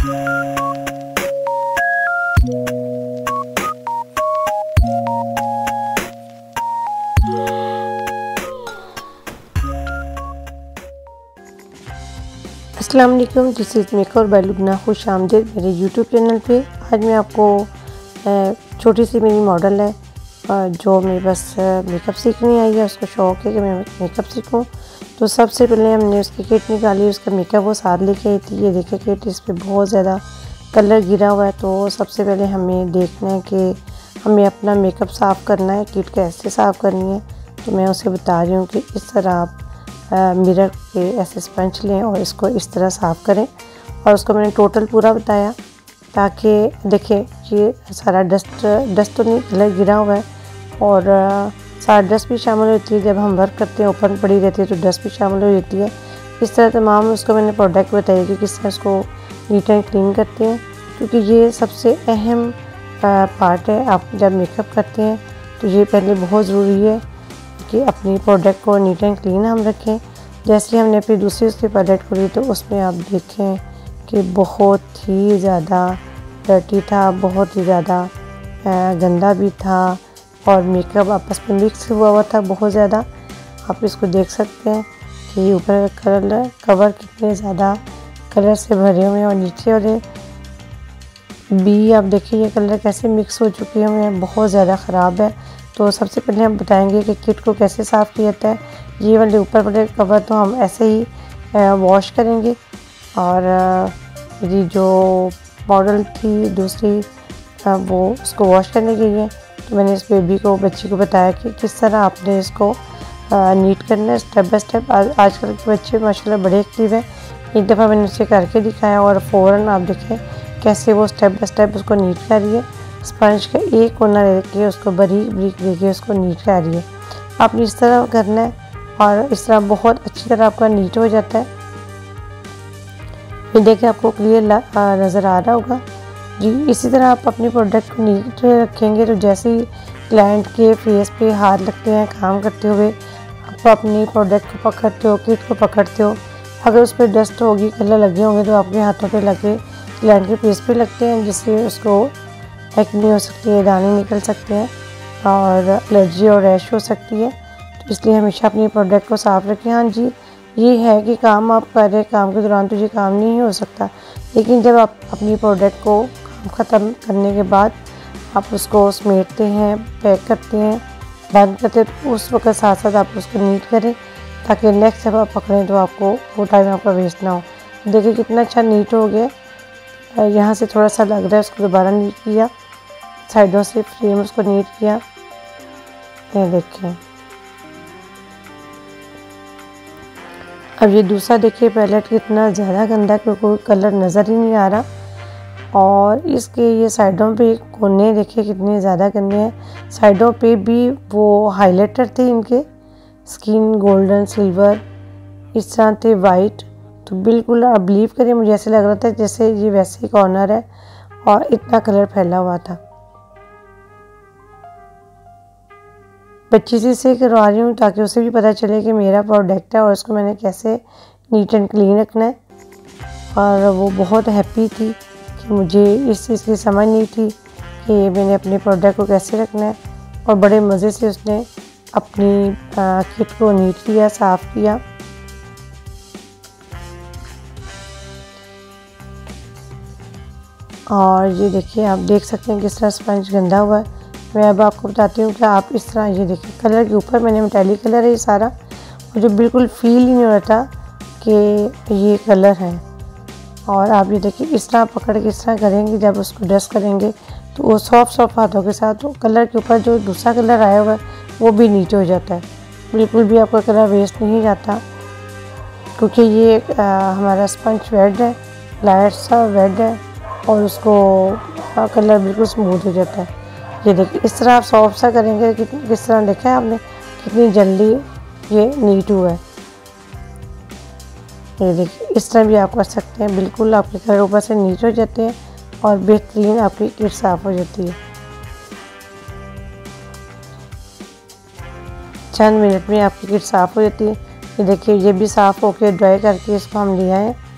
अस्सलाम वालेकुम, this is makeover by Lubna. खुश आमदीद मेरे यूट्यूब चैनल पे। आज मैं आपको छोटी सी मेरी मॉडल है जो मेरे बस मेकअप सीखनी आई है, उसको शौक़ है कि मैं मेकअप सीखूं। तो सबसे पहले हमने उसकी किट निकाली, उसका मेकअप वो साथ लेके आई थी। ये देखिए किट, इस पर बहुत ज़्यादा कलर गिरा हुआ है। तो सबसे पहले हमें देखना है कि हमें अपना मेकअप साफ़ करना है, किट कैसे साफ़ करनी है। तो मैं उसे बता रही हूँ कि इस तरह आप मिरर के ऐसे स्पंज लें और इसको इस तरह साफ़ करें। और उसको मैंने टोटल पूरा बताया ताकि देखें ये सारा डस्ट तो नहीं, कलर गिरा हुआ है और सारा डस्ट भी शामिल होती है। जब हम वर्क करते हैं ओपन पड़ी रहती है तो डस्ट भी शामिल हो जाती है। इस तरह तमाम उसको मैंने प्रोडक्ट बताया कि किस तरह इसको नीट एंड क्लीन करते हैं, क्योंकि ये सबसे अहम पार्ट है। आप जब मेकअप करते हैं तो ये पहले बहुत ज़रूरी है कि अपनी प्रोडक्ट को नीट एंड क्लीन हम रखें। जैसे हमने अपनी दूसरी उसकी पैलेट खोली तो उसमें आप देखें कि बहुत ही ज़्यादा डर्टी था, बहुत ही ज़्यादा गंदा भी था और मेकअप आपस में मिक्स हुआ हुआ था बहुत ज़्यादा। आप इसको देख सकते हैं कि ऊपर कवर कितने ज़्यादा कलर से भरे हुए हैं और नीचे वाले भी आप देखिए ये कलर कैसे मिक्स हो चुके हैं, बहुत ज़्यादा ख़राब है। तो सबसे पहले हम बताएंगे कि किट को कैसे साफ़ किया जाता है। ये वाले ऊपर वाले कवर तो हम ऐसे ही वॉश करेंगे। और मेरी जो मॉडल थी दूसरी वो उसको वॉश करने के लिए, तो मैंने इस बच्ची को बताया कि किस तरह आपने इसको नीट करना है स्टेप बाय स्टेप। आजकल के बच्चे माशाल्लाह बड़े एक्टिव हैं। एक दफ़ा मैंने उसे करके दिखाया और फ़ौरन आप देखें कैसे वो स्टेप बाय स्टेप उसको नीट कर रही है। स्पंज का एक कोना लेके उसको बारीक बारीक लेके उसको नीट कर रही है। आपने इस तरह करना है और इस तरह बहुत अच्छी तरह आपका नीट हो जाता है। ये देखिए आपको क्लियर नज़र आ रहा होगा जी। इसी तरह आप अपनी प्रोडक्ट को नीट रखेंगे तो जैसे ही क्लाइंट के फेस पे हाथ लगते हैं काम करते हुए, आप अपनी प्रोडक्ट को पकड़ते हो, किट को पकड़ते हो, अगर उस पर डस्ट होगी, कलर लगे होंगे तो आपके हाथों पे लगे क्लाइंट के फेस पे लगते हैं, जिससे उसको एक्ने हो सकती है, दाने निकल सकते हैं और एलर्जी और रैश हो सकती है। तो इसलिए हमेशा अपनी प्रोडक्ट को साफ़ रखें। हाँ जी, ये है कि काम आप कर रहे हैं, काम के दौरान तो ये काम नहीं हो सकता, लेकिन जब आप अपनी प्रोडक्ट को काम ख़त्म करने के बाद आप उसको समेटते हैं, पैक करते हैं, बंद करते हैं, तो उस वक्त साथ साथ आप उसको नीट करें ताकि नेक्स्ट जब आप पकड़ें तो आपको वो टाइम आपका वेस्ट ना हो। देखिए कितना अच्छा नीट हो गया। यहाँ से थोड़ा सा लग रहा है, उसको दोबारा नीट किया, साइडों से फ्रेम उसको नीट किया। ये देखिए अब ये दूसरा देखिए पैलेट कितना ज़्यादा गंदा, क्योंकि कोई कलर नज़र ही नहीं आ रहा। और इसके ये साइडों पे कोने देखिए कितने ज़्यादा गंदे हैं। साइडों पे भी वो हाइलाइटर थे, इनके स्किन गोल्डन सिल्वर इस तरह थे, वाइट। तो बिल्कुल आप बिलीव करिए मुझे ऐसे लग रहा था जैसे ये वैसे ही कॉर्नर है और इतना कलर फैला हुआ था। बच्ची से करवा रही हूँ ताकि उसे भी पता चले कि मेरा प्रोडक्ट है और उसको मैंने कैसे नीट एंड क्लीन रखना है। और वो बहुत हैप्पी थी कि मुझे इस चीज़ की समझ नहीं थी कि मैंने अपने प्रोडक्ट को कैसे रखना है, और बड़े मज़े से उसने अपनी किट को नीट किया, साफ़ किया। और ये देखिए आप देख सकते हैं किस तरह स्पंज गंदा हुआ है। मैं अब आपको बताती हूँ कि आप इस तरह ये देखिए कलर के ऊपर मैंने मेटालिक कलर है ये सारा, मुझे बिल्कुल फील ही नहीं हो रहा था कि ये कलर है। और आप ये देखिए इस तरह पकड़ के इस तरह करेंगे, जब उसको डस्ट करेंगे तो वो सॉफ्ट हाथों के साथ वो कलर के ऊपर जो दूसरा कलर आया हुआ है वो भी नीट हो जाता है। बिल्कुल भी आपका कलर वेस्ट नहीं जाता, क्योंकि ये हमारा स्पंज वेट है, लाइट सा वेट है और उसको कलर बिल्कुल स्मूथ हो जाता है। ये देखिए इस तरह आप सॉफ्ट सा करेंगे कि किस तरह देखा है आपने कितनी जल्दी ये नीट हुआ है। ये देखिए इस तरह भी आप कर सकते हैं, बिल्कुल आपके कलर ऊपर से नीट हो जाते हैं और बेहतरीन आपकी किट साफ़ हो जाती है। चंद मिनट में आपकी किट साफ़ हो जाती है। ये देखिए ये भी साफ़ होके ड्राई करके इसको हम ले आए।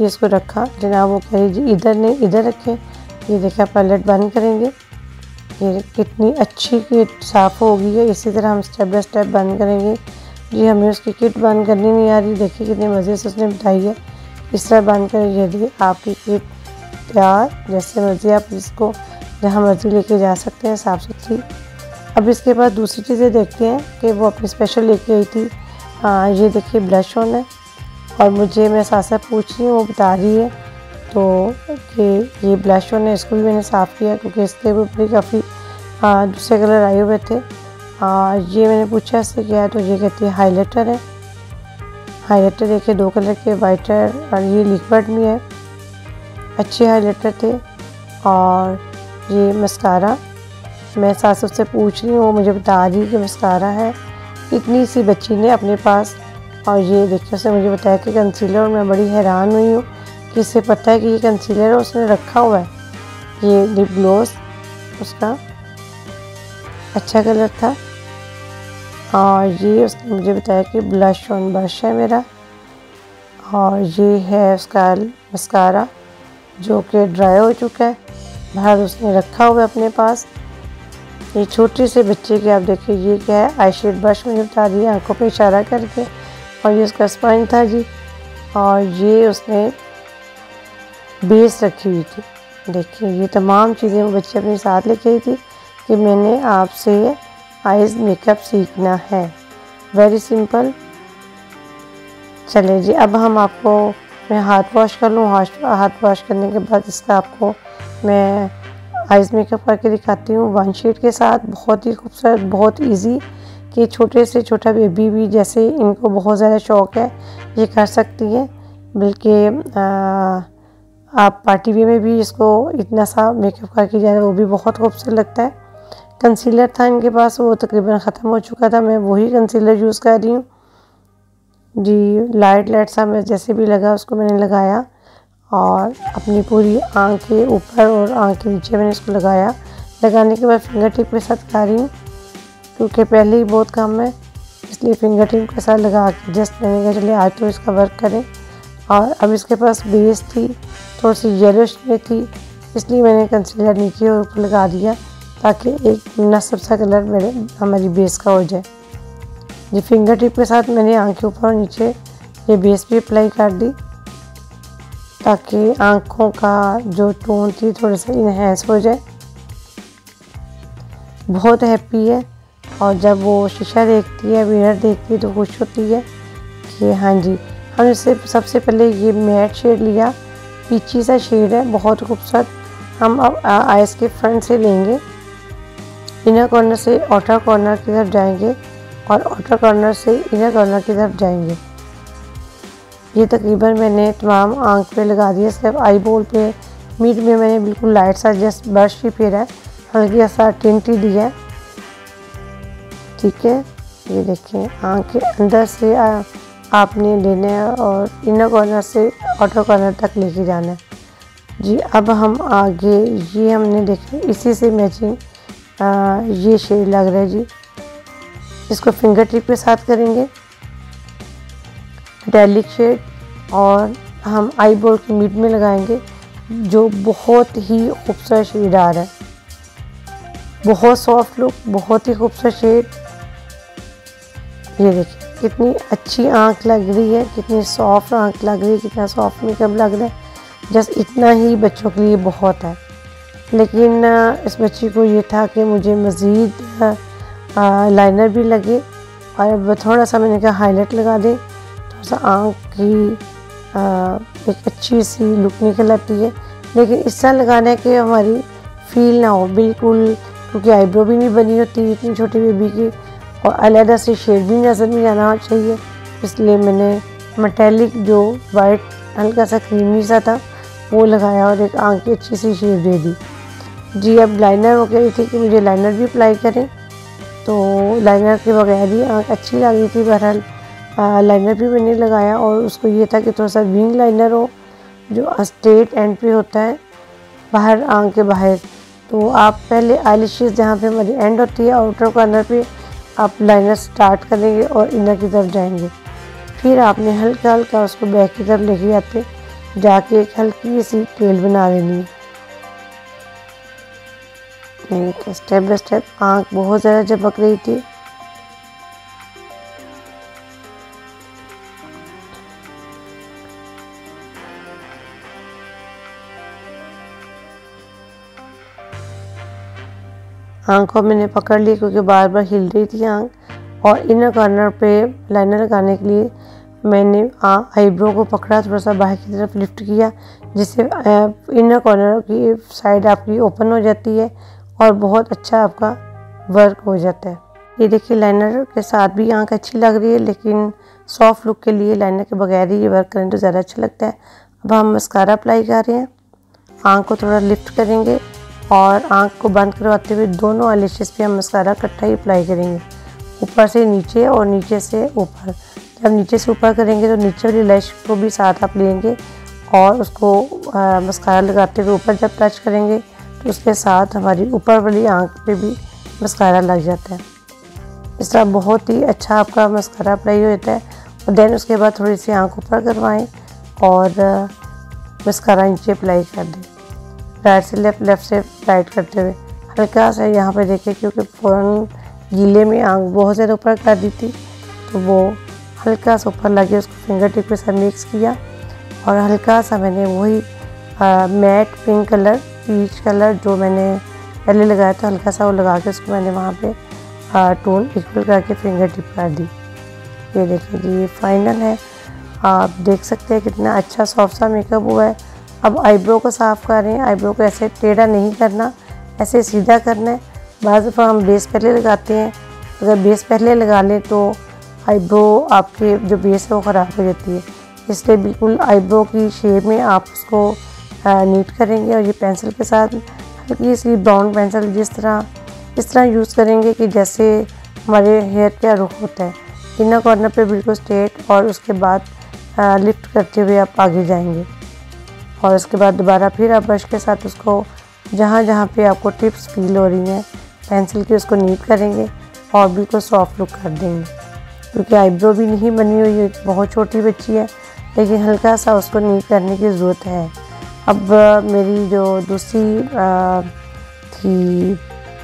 ये इसको रखा, जनाब वो कह रही जी इधर नहीं इधर रखें। ये देखा पैलेट बंद करेंगे, ये कितनी अच्छी किट साफ़ हो गई है। इसी तरह हम स्टेप बाय स्टेप बंद करेंगे। जी हमें उसकी किट बंद करनी नहीं आ रही, देखिए कितने मज़े से उसने बताई है। इस तरह बंद करें, ये देखिए आपकी किट तैयार। जैसे मर्जी आप इसको जहाँ मर्जी लेके जा सकते हैं, साफ़ सुथरी। अब इसके बाद दूसरी चीज़ें देखते हैं कि वो अपनी स्पेशल लेके आई थी। ये देखिए ब्लश ऑन है, और मुझे मैं साथ साथ पूछ रही हूँ, वो बता रही है तो कि ये ब्लश ऑन है। इसको भी मैंने साफ़ किया क्योंकि इसके ऊपर काफ़ी दूसरे कलर आए हुए थे। ये मैंने पूछा इससे क्या है, तो ये कहती है हाइलाइटर है। हाइलाइटर देखिए 2 कलर के, वाइटर और ये लिक्विड में है, अच्छे हाइलाइटर थे। और ये मस्कारा मैं सास से पूछ रही हूँ, वो मुझे बता रही कि मस्कारा है। इतनी सी बच्ची ने अपने पास। और ये देखिए उसने मुझे बताया कि कंसीलर, और मैं बड़ी हैरान हुई हूँ कि इससे पता है कि ये कंसीलर है, उसने रखा हुआ है। ये लिप ग्लॉस उसका अच्छा कलर था। और ये उसने मुझे बताया कि ब्लश ऑन ब्रश है मेरा। और ये है उसका मस्कारा जो कि ड्राई हो चुका है, बाहर उसने रखा हुआ है अपने पास। ये छोटे से बच्चे के आप देखिए ये क्या है, आई शेड ब्रश मुझे बता रही है आंखों पे इशारा करके। और ये उसका स्पंज था जी। और ये उसने बेस रखी हुई थी। देखिए ये तमाम चीज़ें वो बच्चे अपने साथ लेके आई थी कि मैंने आपसे आइज़ मेकअप सीखना है। Very simple. चले जी अब हम आपको, मैं हाथ वॉश कर लूँ। हाथ वॉश करने के बाद इसका आपको मैं आइज़ मेकअप करके दिखाती हूँ वन शेड के साथ। बहुत ही खूबसूरत, बहुत इजी कि छोटे से छोटा बेबी भी जैसे इनको बहुत ज़्यादा शौक़ है ये कर सकती है। बल्कि आप पार्टी वे में भी इसको इतना सा मेकअप करके जाए, वो भी बहुत खूबसूरत लगता है। कंसीलर था इनके पास, वो तकरीबन ख़त्म हो चुका था, मैं वही कंसीलर यूज़ कर रही हूँ जी। लाइट सा मैं जैसे भी लगा उसको मैंने लगाया, और अपनी पूरी आँख के ऊपर और आँख के नीचे मैंने इसको लगाया। लगाने के बाद फिंगर टिप के साथ लगा रही हूँ क्योंकि पहले ही बहुत कम है, इसलिए फिंगर टिप के साथ लगा के जस्ट मैंने कहा चलिए आज तो इसका वर्क करें। और अब इसके पास बेस थी, थोड़ी सी येलोश में थी, इसलिए मैंने कंसीलर नीचे और ऊपर लगा दिया ताकि एक मुनासिब सा कलर मेरे हमारी बेस का हो जाए। ये फिंगर टिप के साथ मैंने आँख के ऊपर और नीचे ये बेस भी अप्लाई कर दी ताकि आँखों का जो टोन थी थोड़ा सा इन्हेंस हो जाए। बहुत हैप्पी है, और जब वो शीशा देखती है, मिरर देखती है तो खुश होती है कि हाँ जी। हम इससे सबसे पहले ये मैट शेड लिया, पीची सा शेड है, बहुत खूबसूरत। हम अब आइज़ के फ्रंट से लेंगे, इनर कॉर्नर से आउटर कॉर्नर की तरफ जाएंगे और आउटर कॉर्नर से इनर कॉर्नर की तरफ जाएंगे। ये तकरीबन मैंने तमाम आँख पे लगा दिया, सिर्फ आई बॉल पे मिड में मैंने बिल्कुल लाइट सा जस्ट ब्रश ही फेरा है, हल्की सा टिंट ही दिया है। ठीक है, ये देखें आँख के अंदर से आपने लेना है और इनर कॉर्नर से आउटर कॉर्नर तक लेके जाना है जी। अब हम आगे ये हमने देखे इसी से मैचिंग ये शेड लग रहा है जी। इसको फिंगर टिप के साथ करेंगे मेटालिक शेड, और हम आई बॉल की मिड में लगाएंगे जो बहुत ही खूबसूरत शेड आ रहा है, बहुत सॉफ्ट लुक, बहुत ही खूबसूरत शेड। ये देखिए कितनी अच्छी आंख लग रही है, कितनी सॉफ्ट आंख लग रही है, कितना सॉफ्ट मेकअप लग रहा है। जस्ट इतना ही बच्चों के लिए बहुत है, लेकिन इस बच्ची को ये था कि मुझे मज़ीद लाइनर भी लगे, और अब थोड़ा सा मैंने कहा हाईलाइट लगा दें, थोड़ा सा आँख की एक अच्छी सी लुक निकल आती है। लेकिन इस तरह लगाना है कि हमारी फील ना हो बिल्कुल, क्योंकि आईब्रो भी नहीं बनी होती इतनी छोटी बेबी की, और अलग से शेड भी नज़र नहीं आना चाहिए, इसलिए मैंने मेटालिक जो वाइट हल्का सा क्रीमी सा था वो लगाया और एक आँख की अच्छी सी शेड दे दी जी। अब लाइनर वो कह रही थी कि मुझे लाइनर भी अप्लाई करें, तो लाइनर के बगैर ही आँख अच्छी लग रही थी। बहरहाल लाइनर भी मैंने लगाया, और उसको ये था कि थोड़ा सा विंग लाइनर हो जो स्ट्रेट एंड पे होता है बाहर आँख के बाहर। तो आप पहले आईलिशेस जहाँ पे हमारी एंड होती है आउटर कॉर्नर पे आप लाइनर स्टार्ट करेंगे और इनर की तरफ जाएंगे, फिर आपने हल्का हल्का उसको बैक की तरफ लेके आते जाके एक हल्की सी टेल बना देनी है। मैंने स्टेप बाय स्टेप आँख बहुत ज़्यादा झपक रही थी। आँख को मैंने पकड़ ली क्योंकि बार बार हिल रही थी आँख। और इनर कॉर्नर पे लाइनर लगाने के लिए मैंने आईब्रो को पकड़ा, थोड़ा सा बाहर की तरफ लिफ्ट किया, जिससे इनर कॉर्नर की साइड आपकी ओपन हो जाती है और बहुत अच्छा आपका वर्क हो जाता है। ये देखिए लाइनर के साथ भी आँख अच्छी लग रही है, लेकिन सॉफ्ट लुक के लिए लाइनर के बगैर ही ये वर्क करें तो ज़्यादा अच्छा लगता है। अब हम मस्कारा अप्लाई कर रहे हैं। आँख को थोड़ा लिफ्ट करेंगे और आँख को बंद करवाते हुए दोनों आईलैशेस पे हम मस्कारा इकट्ठा ही अप्लाई करेंगे, ऊपर से नीचे और नीचे से ऊपर। जब नीचे से ऊपर करेंगे तो नीचे वाली लैश को भी साथ आप लेंगे और उसको मस्कारा लगाते हुए ऊपर जब टच करेंगे तो उसके साथ हमारी ऊपर वाली आँख पे भी मस्कारा लग जाता है। इस तरह बहुत ही अच्छा आपका मस्कारा अप्लाई हो जाता है। और देन उसके बाद थोड़ी सी आँख ऊपर करवाएं और मस्कारा नीचे अप्लाई कर दें, राइट से लेफ़्ट, लेफ़्ट से राइट करते हुए। हल्का सा यहाँ पे देखें, क्योंकि फ़ौरन गीले में आँख बहुत ज़्यादा ऊपर कर दी थी तो वो हल्का सा ऊपर लगे, उसको फिंगर टिप के साथ मिक्स किया और हल्का सा मैंने वही matte pink colour, peach colour जो मैंने पहले लगाया था, हल्का सा वो लगा के उसको मैंने वहाँ पे टोन इक्वल करके फिंगर टिप कर दी। ये देखिए जी, ये फाइनल है। आप देख सकते हैं कितना अच्छा सॉफ्ट सा मेकअप हुआ है। अब आईब्रो को साफ़ कर रहे हैं। आईब्रो को ऐसे टेढ़ा नहीं करना, ऐसे सीधा करना है। बाज़ दफ़ा हम बेस पहले लगाते हैं, अगर बेस पहले लगा लें तो आईब्रो आपके जो बेस है वो ख़राब हो जाती है। इसलिए बिल्कुल आईब्रो की शेप में आप उसको नीट करेंगे। और ये पेंसिल के साथ हल्की सी ब्राउन पेंसिल इस तरह यूज़ करेंगे कि जैसे हमारे हेयर का रुख होता है, इनर कॉर्नर पे बिल्कुल स्ट्रेट, और उसके बाद लिफ्ट करते हुए आप आगे जाएंगे। और उसके बाद दोबारा फिर आप ब्रश के साथ उसको जहाँ जहाँ पे आपको टिप्स फील हो रही हैं पेंसिल की, उसको नीट करेंगे और बिल्कुल सॉफ्ट लुक कर देंगे। क्योंकि आईब्रो भी नहीं बनी हुई है, बहुत छोटी बच्ची है, लेकिन हल्का सा उसको नीट करने की ज़रूरत है। अब मेरी जो दूसरी थी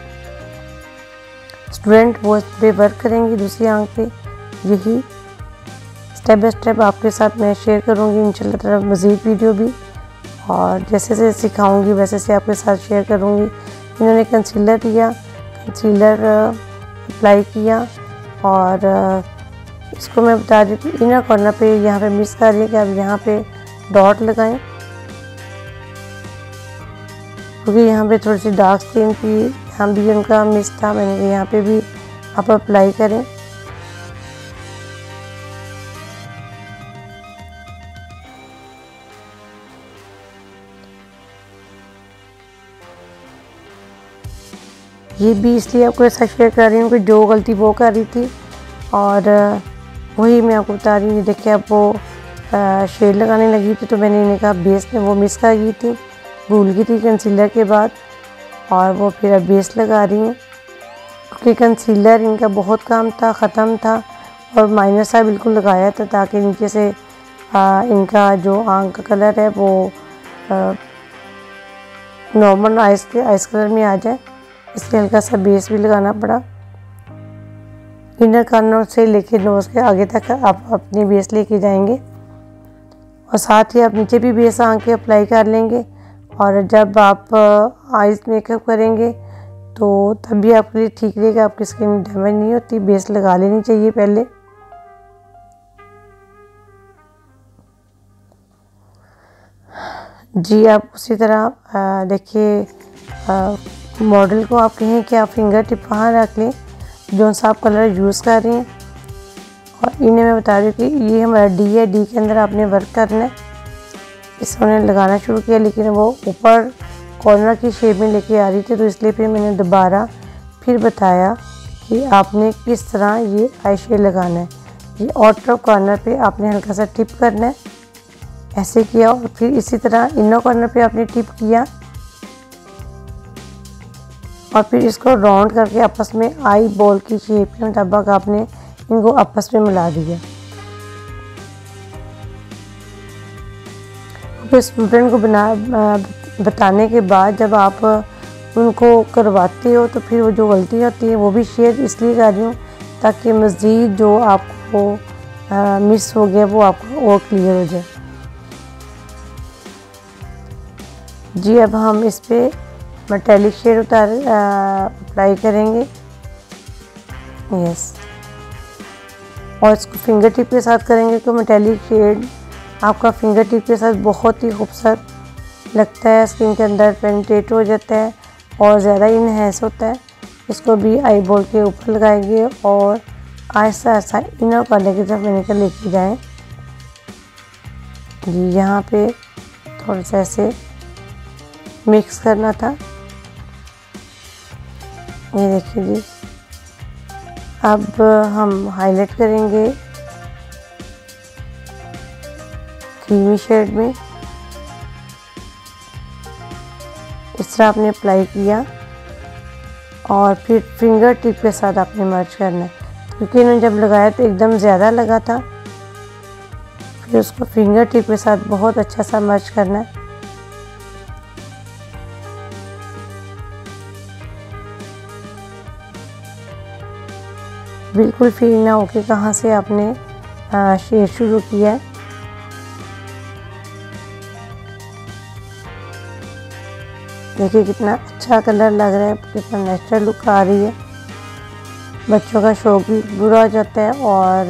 स्टूडेंट, वो इस पे वर्क करेंगी दूसरी आंख पे। यही स्टेप बाय स्टेप आपके साथ मैं शेयर करूँगी इंशाल्लाह ताला मज़ीद वीडियो भी, और जैसे जैसे सिखाऊंगी वैसे से आपके साथ शेयर करूँगी। इन्होंने कंसीलर लिया, कंसीलर अप्लाई किया और इसको मैं बता रही थी इनर कॉर्नर पे यहाँ पे मिस कर रही है कि आप यहाँ पे डॉट लगाएं, क्योंकि यहाँ पे थोड़ी सी डार्क स्किन की यहाँ भी उनका मिस था। मैंने यहाँ पे भी आप अप्लाई करें। ये भी इसलिए आपको ऐसा शेयर कर रही हूँ कि जो गलती वो कर रही थी और वही मैं आपको बता रही हूँ। देखिए अब वो शेड लगाने लगी थी तो मैंने इन्हें कहा बेस में वो मिस कर गई थी, भूल गई थी कंसीलर के बाद, और वो फिर अब बेस लगा रही हैं। क्योंकि कंसीलर इनका बहुत काम था, ख़त्म था, और माइनर सा बिल्कुल लगाया था ताकि नीचे से इनका जो आँख का कलर है वो नॉर्मल आइस कलर में आ जाए, इसलिए हल्का सा बेस भी लगाना पड़ा। इनर कॉर्नर से लेके नोज़ के आगे तक आप अपनी बेस लेके जाएंगे, और साथ ही आप नीचे भी बेस आँख के अप्लाई कर लेंगे। और जब आप आइज़ मेकअप करेंगे तो तब भी आपके लिए ठीक रहेगा, आपकी स्किन डैमेज नहीं होती। बेस लगा लेनी चाहिए पहले। जी आप उसी तरह देखिए मॉडल को आप कहें कि आप फिंगर टिप वहाँ रख लें जो सा आप कलर यूज़ कर रहे हैं। और इन्हें मैं बता रही हूँ कि ये हमारा डी है, डी के अंदर आपने वर्क करना है। इस मैंने लगाना शुरू किया, लेकिन वो ऊपर कॉर्नर की शेप में लेके आ रही थी, तो इसलिए फिर मैंने दोबारा फिर बताया कि आपने किस तरह ये आई शेड लगाना है। ये आउटर कॉर्नर पे आपने हल्का सा टिप करना है, ऐसे किया, और फिर इसी तरह इनर कॉर्नर पे आपने टिप किया, और फिर इसको राउंड करके आपस में आई बॉल की शेप के मुताबिक आपने इनको आपस में मिला दिया। फिर स्टूडेंट को बताने के बाद जब आप उनको करवाते हो तो फिर वो जो गलती होती है वो भी शेयर इसलिए कर रही हूँ ताकि मज़ीद जो आपको मिस हो गया वो आपको और क्लियर हो जाए। जी अब हम इस पे मेटालिक शेड अप्लाई करेंगे। यस, और इसको फिंगर टिप के साथ करेंगे तो मेटालिक शेड आपका फिंगर टिप के साथ बहुत ही खूबसूरत लगता है, स्किन के अंदर पेनिट्रेट हो जाता है और ज़्यादा इनहेंस होता है। इसको भी आई बॉल के ऊपर लगाएंगे और आहिस्ता आहिस्ता इनर कॉर्नर की तरफ लेकर लेके जाएं। जी यहाँ पे थोड़ा सा ऐसे मिक्स करना था। ये देखिए जी, अब हम हाईलाइट करेंगे क्रीमी शेड में। इस तरह आपने अप्लाई किया और फिर फिंगर टिप के साथ आपने मर्ज करना है, क्योंकि इन्होंने जब लगाया तो एकदम ज़्यादा लगा था। फिर उसको फिंगर टिप के साथ बहुत अच्छा सा मर्ज करना है। बिल्कुल फील ना हो कि कहाँ से आपने शेड शुरू किया है। देखिए कितना अच्छा कलर लग रहा है, कितना नेचुरल लुक आ रही है। बच्चों का शौक भी पूरा हो जाता है और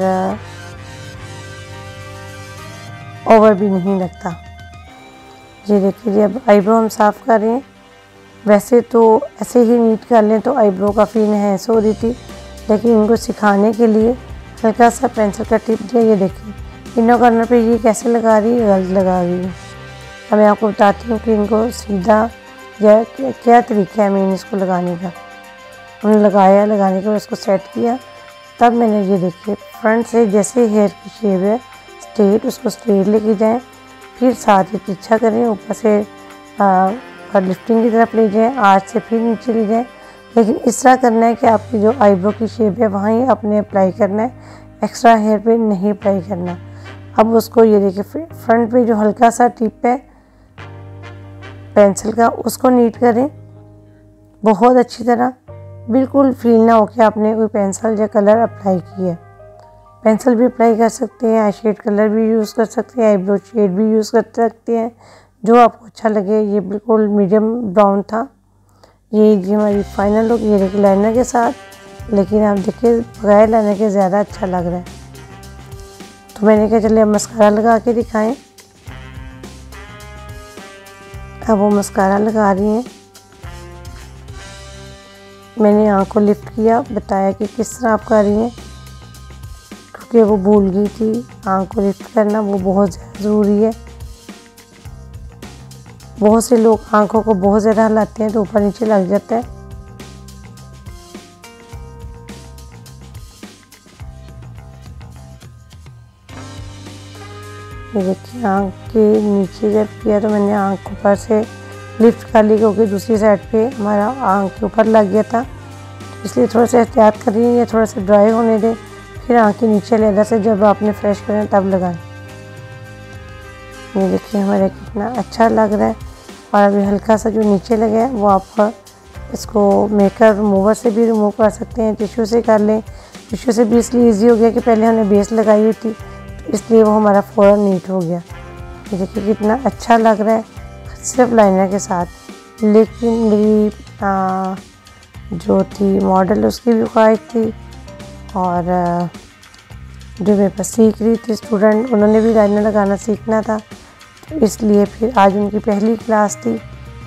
ओवर भी नहीं लगता। जी देखिए जी, अब आईब्रो हम साफ़ कर रहे हैं। वैसे तो ऐसे ही नीट कर लें तो आईब्रो काफ़ी इनहेंस हो रही थी, लेकिन इनको सिखाने के लिए हल्का सा पेंसिल का टिप दिया। ये देखिए इनर कॉर्नर पे ये कैसे लगा रही है, गलत लगा रही है। अब मैं आपको बताती हूँ कि इनको सीधा या क्या तरीका है मेन इसको लगाने का। हमने लगाने के बाद इसको सेट किया, तब मैंने ये देखिए फ्रंट से जैसे हेयर की शेप है स्ट्रेट, उसको स्ट्रेट लेके जाएं, फिर साथ ही तिरछा करें, ऊपर से लिफ्टिंग की तरफ ले जाएं, आज से फिर नीचे ले जाएं। लेकिन इस तरह करना है कि आपकी जो आईब्रो की शेप है वहाँ ही आपने अप्लाई करना है, एक्स्ट्रा हेयर पे नहीं अप्लाई करना। अब उसको ये देखिए फ्रंट पे जो हल्का सा टिप है पेंसिल का, उसको नीट करें बहुत अच्छी तरह। बिल्कुल फील ना हो कि आपने कोई पेंसिल या कलर अप्लाई किया है। पेंसिल भी अप्लाई कर सकते हैं, आई शेड कलर भी यूज़ कर सकते हैं, आईब्रो शेड भी यूज़ कर सकते हैं, जो आपको अच्छा लगे। ये बिल्कुल मीडियम ब्राउन था। ये हमारी फाइनल लुक ये देखिए लाइनर के साथ, लेकिन आप देखिए बगैर लाइनर के ज़्यादा अच्छा लग रहा है। तो मैंने कहा चलिए अब मस्कारा लगा के दिखाएं। अब वो मस्कारा लगा रही हैं। मैंने आँख को लिफ्ट किया, बताया कि किस तरह आप कर रही हैं, क्योंकि वो भूल गई थी। आँख को लिफ्ट करना वो बहुत ज़्यादा ज़रूरी है। बहुत से लोग आँखों को बहुत ज़्यादा हिलाते हैं तो ऊपर नीचे लग जाता है। ये देखिए आँख के नीचे जब किया तो मैंने आँख ऊपर से लिफ्ट कर ली, क्योंकि दूसरी साइड पे हमारा आँख के ऊपर लग गया था, इसलिए थोड़ा सा एहतियात करिए या थोड़ा सा ड्राई होने दें, फिर आँख के नीचे लेदर से जब आपने फ्रेश करें तब लगाएं। ये देखिए हमारा कितना अच्छा लग रहा है। और अभी हल्का सा जो नीचे लगा है वो आप इसको मेकअप रिमूवर से भी रिमूव कर सकते हैं, टिश्यू से कर लें। टिश्यू से भी इसलिए ईजी हो गया कि पहले हमने बेस लगाई हुई थी, तो इसलिए वो हमारा फ़ौरन नीट हो गया। ये देखिए कितना अच्छा लग रहा है सिर्फ लाइनर के साथ। लेकिन मेरी जो थी मॉडल उसकी भी ख्वाहिश थी, और जो मेरे पास सीख रही थी स्टूडेंट, उन्होंने भी लाइनर लगाना सीखना था, तो इसलिए फिर आज उनकी पहली क्लास थी,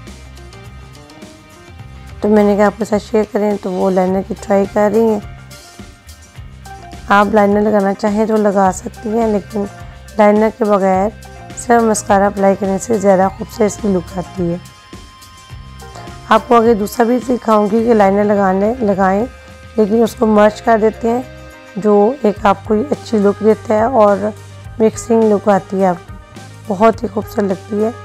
तो मैंने कहा आपके साथ शेयर करें। तो वो लाइनर की ट्राई कर रही हैं। आप लाइनर लगाना चाहें तो लगा सकती हैं, लेकिन लाइनर के बगैर सिर्फ मस्कारा अप्लाई करने से ज़्यादा खूबसूरत इसकी लुक आती है। आपको आगे दूसरा भी सिखाऊंगी कि लाइनर लगाएं, लेकिन उसको मर्ज कर देते हैं, जो एक आपको अच्छी लुक देता है और मिक्सिंग लुक आती है, आपकी बहुत ही खूबसूरत लगती है।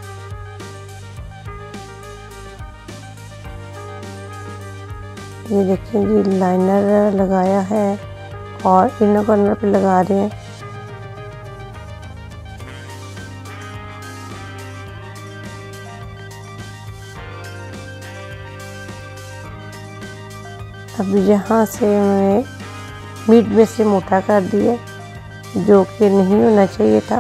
ये देखिए जी लाइनर लगाया है और इनर कॉर्नर पे लगा रहे हैं। अब यहाँ से मैं मीट में से मोटा कर दिया, जो कि नहीं होना चाहिए था।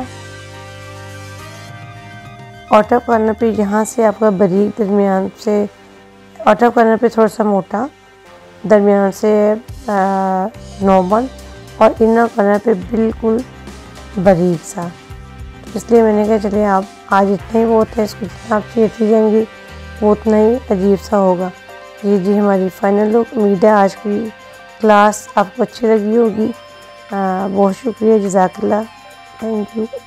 ऑटो कॉर्नर पे यहाँ से आपका बारीक, दरमियान से आउटर कॉर्नर पे थोड़ा सा मोटा, दरमियान से नॉर्मल और इनर कॉर्नर पे बिल्कुल बारीक सा। इसलिए मैंने कहा चलिए आप आज इतना ही बहुत है, इसको जितना आप चीरती जाएंगी वो उतना ही अजीब सा होगा। ये जी हमारी फाइनल लुक। उम्मीद है आज की क्लास आपको अच्छी लगी होगी। बहुत शुक्रिया, जज़ाकल्लाह, थैंक यू।